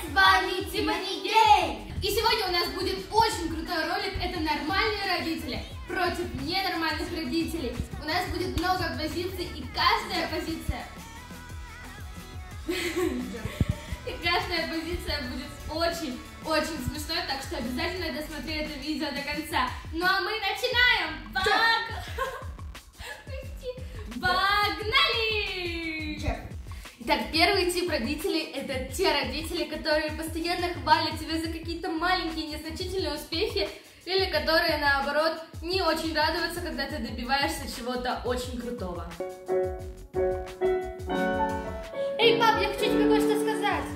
С вами Тимони Гей! И сегодня у нас будет очень крутой ролик. Это нормальные родители против ненормальных родителей. У нас будет много позиций, и каждая позиция будет очень смешной, так что обязательно досмотри это видео до конца. Ну а мы начинаем! Погнали! Итак, первый тип родителей — это те родители, которые постоянно хвалят тебя за какие-то маленькие незначительные успехи, или которые, наоборот, не очень радуются, когда ты добиваешься чего-то очень крутого. Эй, пап, я хочу тебе кое-что сказать.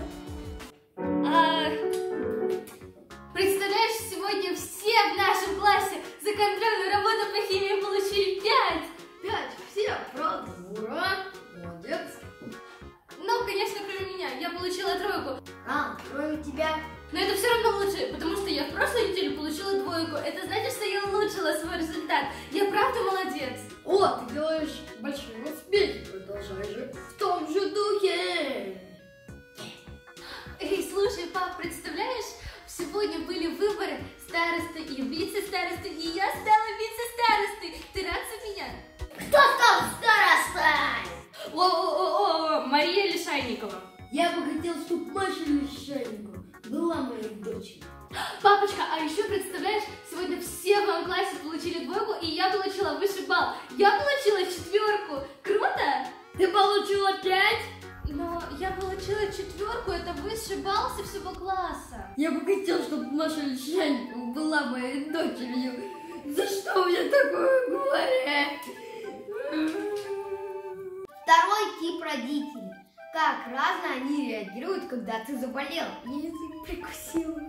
Представляешь, сегодня все в нашем классе за контрольную работу по химии получили 5. 5? Все, правда? Ура! Молодец! Ну, конечно, кроме меня. Я получила 3. Кроме тебя? Но это все равно лучше, потому что я в прошлой неделе получила 2. Это значит, что я улучшила свой результат. Я правда молодец. О, ты делаешь большие успехи. Продолжай же в том же духе. Эй, слушай, пап, представляешь, сегодня были выборы старосты и вице-старосты, и я стала вице-старостой. Ты рад за меня? Кто стал старостой? О, Мария Лишайникова. Я бы хотел, чтобы Маша Лишайникова была моей дочерью. Папочка, а еще представляешь, сегодня все в моем классе получили 2, и я получила высший балл. Я получила 4. Круто? Ты получила 5? Но я получила 4, это высший балл со всего класса. Я бы хотел, чтобы Маша Лишайникова была моей дочерью. За что мне такое говорят? Второй тип родителей. Как разно они реагируют, когда ты заболел. Я язык прикусила.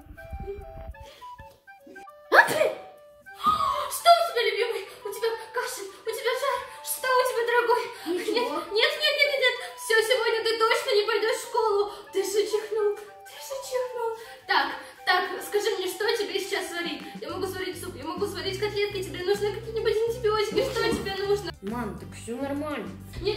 Андрей! Что у тебя, любимый? У тебя кашель, у тебя жар. Что у тебя, дорогой? Ничего. Нет. Все, сегодня ты точно не пойдешь в школу. Ты же чихнул. Так, скажи мне, что тебе сейчас сварить? Я могу сварить суп, я могу сварить котлетки. Тебе нужны какие-нибудь антибиотики? Что тебе нужно? Мам, так все нормально. Нет,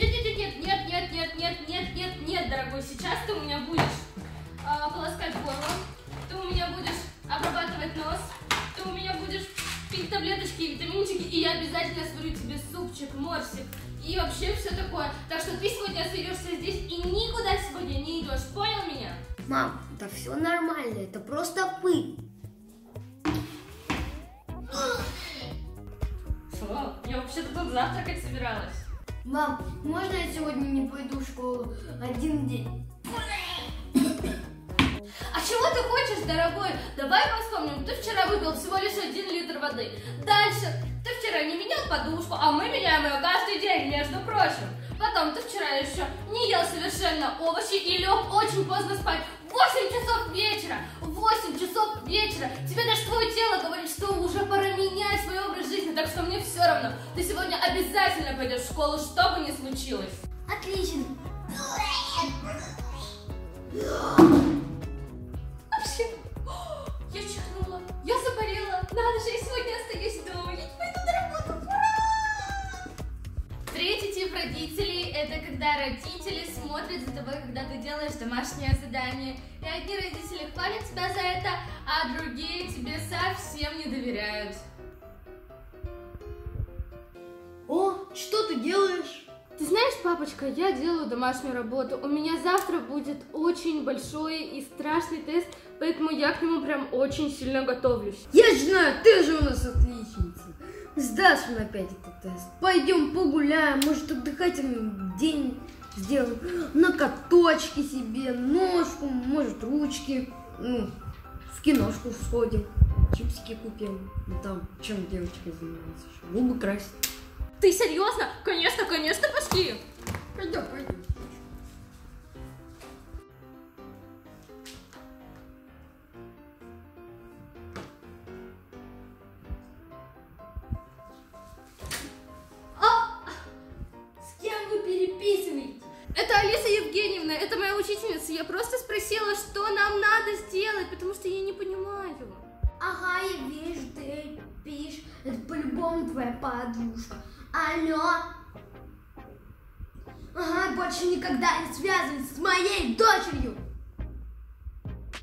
дорогой, сейчас ты у меня будешь полоскать горло, ты у меня будешь обрабатывать нос, ты у меня будешь пить таблеточки, витаминчики, и я обязательно сварю тебе супчик, морсик и вообще все такое. Так что ты сегодня остаешься здесь и никуда сегодня не идешь, понял меня? Мам, да все нормально, это просто пыль. Что? Я вообще-то тут завтракать собиралась. Мам, можно я сегодня не пойду в школу 1 день? А чего ты хочешь, дорогой? Давай вспомним. Ты вчера выпил всего лишь 1 литр воды. Дальше. Ты вчера не менял подушку, а мы меняем ее каждый день, между прочим. Потом ты вчера еще не ел совершенно овощи и лег очень поздно спать. 8 часов вечера. 8 часов вечера. Тебе даже твое тело говорит, что уже пора менять свой образ жизни. Так что мне все равно. Ты сегодня обязательно пойдешь в школу, что бы ни случилось. Отлично. Вообще, я чихнула, я заболела. Надо же, я сегодня остаюсь дома. Я не пойду на работу. Ура! Третий тип родителей — это когда родители смотрят за тобой, когда ты делаешь домашнее задание. И одни родители хвалят тебя за это, а другие тебе совсем не доверяют. О, что ты делаешь? Ты знаешь, папочка, я делаю домашнюю работу. У меня завтра будет очень большой и страшный тест, поэтому я к нему прям очень сильно готовлюсь. Я же знаю, ты же у нас отличница. Сдашь на 5 этот тест. Пойдем погуляем, может отдыхательный день сделаем. На каточке себе, ножку, может ручки. Ну, в киношку сходим, чипсики купим. Ну там, чем девочка занимается? Губы красить. Ты серьезно? Конечно, пошли. Пойдем. С кем вы переписываетесь? Это Алиса Евгеньевна, это моя учительница. Я просто спросила, что нам надо сделать, потому что я не понимаю. Ага, я вижу, ты пишешь. Это по-любому твоя подружка. Алло. Ага, больше никогда не связывайся с моей дочерью.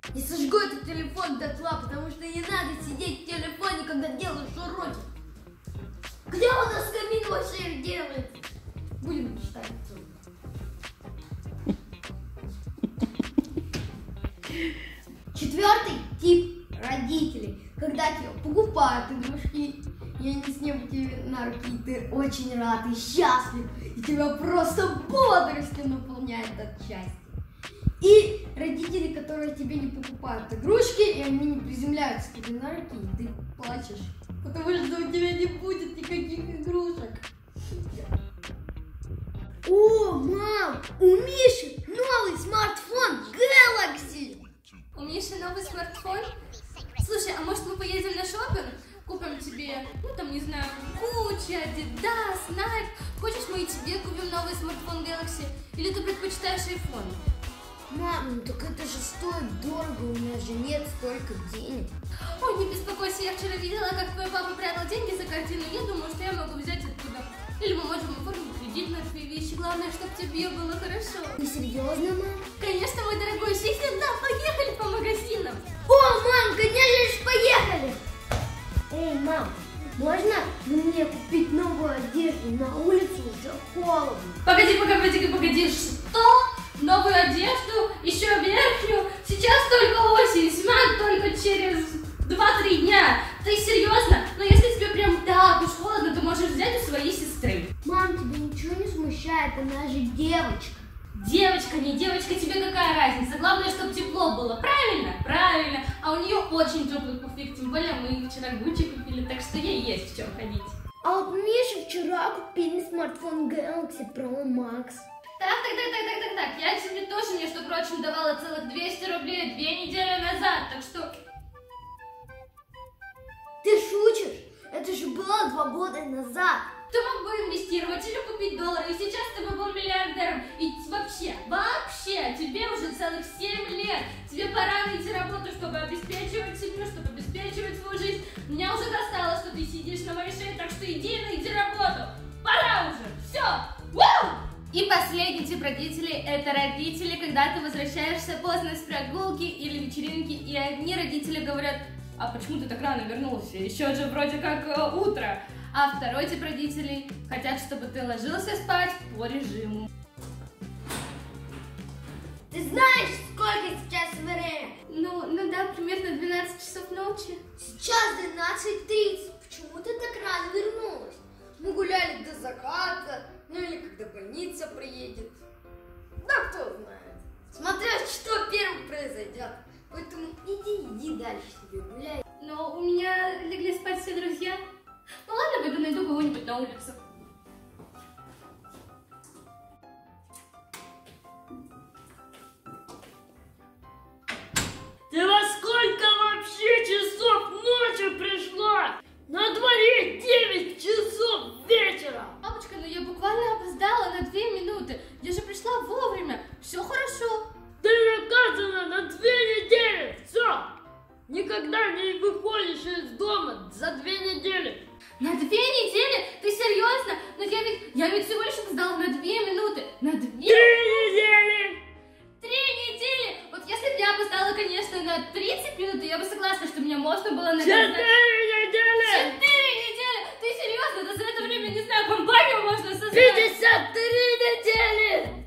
И сожгу этот телефон дотла, потому что не надо сидеть в телефоне, когда делаешь уроки. Где у нас камин вообще их делает? Будем читать отсюда. Четвертый тип родителей. Когда тебе покупают игрушки, и они с ним тебе на руки, и ты очень рад и счастлив, и тебя просто бодростью наполняет от счастья. И родители, которые тебе не покупают игрушки, и они не приземляются тебе на руки, и ты плачешь, потому что у тебя не будет никаких игрушек. О, мам, у Миши новый смартфон Galaxy. У Миши новый смартфон? Слушай, а может мы поедем на шопинг? Купим тебе, ну там, не знаю, Gucci, Adidas, Nike. Хочешь, мы и тебе купим новый смартфон Galaxy? Или ты предпочитаешь iPhone? Мам, ну так это же стоит дорого, у меня же нет столько денег. Ой, не беспокойся, я вчера видела, как твой папа прятал деньги за картину. Я думаю, что я могу взять оттуда. Или мы можем оформить кредит на твои вещи. Главное, чтобы тебе было хорошо. Ты серьезно, мам? Конечно, мой дорогой, всегда поехали по магазинам. О, мам, конечно же, поехали! Эй, мам, можно мне купить новую одежду? На улице уже холодно. Погоди, что? Новую одежду, еще верхнюю? Сейчас только осень, зима только через 2-3 дня. Ты серьезно? Но если тебе прям так уж холодно, то можешь взять у своей сестры. Мам, тебя ничего не смущает, она же девочка. Девочка, не девочка, тебе какая разница? Главное, чтобы тепло было, правильно? Правильно. А у нее очень теплый пуфик, тем более мы вчера Gucci купили, так что ей есть в чем ходить. А вот Мише вчера купили смартфон Galaxy Pro Max. Так, я тебе тоже, между прочим, давала целых 200 рублей 2 недели назад, так что... Ты шутишь? Это же было 2 года назад. Ты мог бы инвестировать или купить доллары, и сейчас ты бы был миллиардером. И вообще, тебе уже целых 7 лет. Тебе пора найти работу, чтобы обеспечивать семью, чтобы обеспечивать свою жизнь. Меня уже достало, что ты сидишь на моей шее, так что иди и найди работу. Пора уже, все. И последний тип родителей – это родители, когда ты возвращаешься поздно с прогулки или вечеринки, и одни родители говорят: а почему ты так рано вернулся? Еще же вроде как утро. А второй тип родителей хотят, чтобы ты ложился спать по режиму. Ты знаешь, сколько сейчас время? Ну да, примерно 12 часов ночи. Сейчас 12:30. Почему ты так рано вернулась? Мы гуляли до заката, ну или когда больница приедет. Да кто знает. Смотря что первым произойдет. Поэтому иди дальше себе гуляй. Но у меня легли спать все друзья. Ну ладно, пойду найду кого-нибудь на улице. Ты во сколько вообще часов ночи пришла? На дворе 9 часов вечера. Папочка, ну я буквально опоздала на 2 минуты. Я же пришла вовремя. Все хорошо. Ты наказана на 2 недели. Все. Никогда не выходишь из дома за 2 недели. На 2 недели? Ты серьезно? Но я ведь всего лишь опоздала на 2 минуты. На 2? 3 недели. 3 недели? Вот если бы я опоздала, конечно, на 30 минут, я бы согласна, что меня можно было наказать. 4 недели. 4 недели? Ты серьезно? Да за это время, не знаю, компанию можно создать. 53 недели.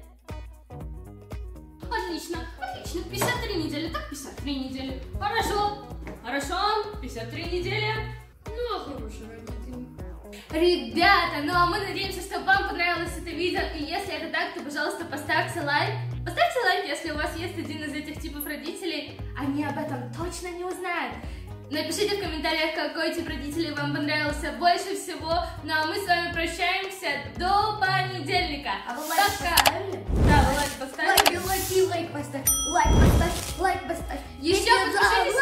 Отлично. 53 недели. Так, 53 недели. Хорошо. 53 недели. Ну, хороший родитель. Ребята, ну а мы надеемся, что вам понравилось это видео. И если это так, то, пожалуйста, поставьте лайк. Поставьте лайк, если у вас есть один из этих типов родителей. Они об этом точно не узнают. Напишите в комментариях, какой тип родителей вам понравился больше всего. Ну а мы с вами прощаемся до понедельника. А вы лайк поставили? Да, вы лайк поставили. Лайк поставь. Лайк поставь. Еще подпишитесь.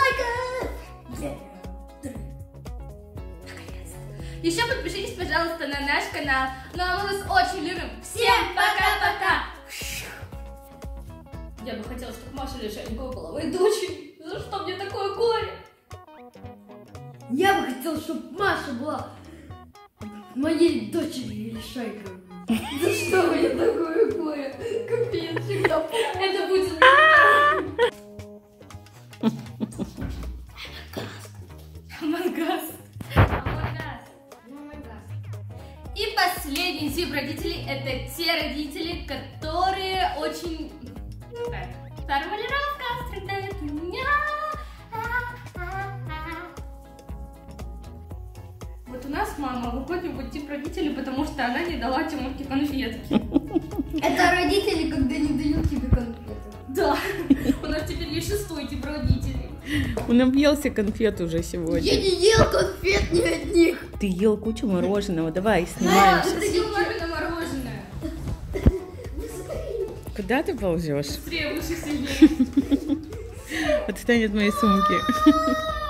Еще подпишитесь, пожалуйста, на наш канал. Ну а мы вас очень любим. Всем пока-пока. Я бы хотела, чтобы Маша Лишенькова была моей дочерью. За что мне такое горе? Я бы хотела, чтобы Маша была моей дочерью Лишайковой. За что мне такое горе? Капец, всегда помню. Это будет... что она не дала Тимурке конфетки. Это родители, когда не дают тебе конфеты. Да, у нас теперь есть 6-й тип родителей. Он объелся конфет уже сегодня. Я не ел конфет ни одних. Ты ел кучу мороженого. Давай, Да, снимаемся. ты съел мамино мороженое. Куда ты ползешь? Быстрее, выше, сильнее. Отстань от моей сумки.